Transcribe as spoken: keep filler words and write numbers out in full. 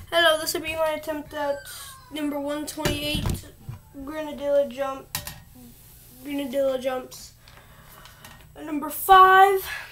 Hello, this will be my attempt at number one twenty-eight Grenadilla jump, Grenadilla jumps. Number five.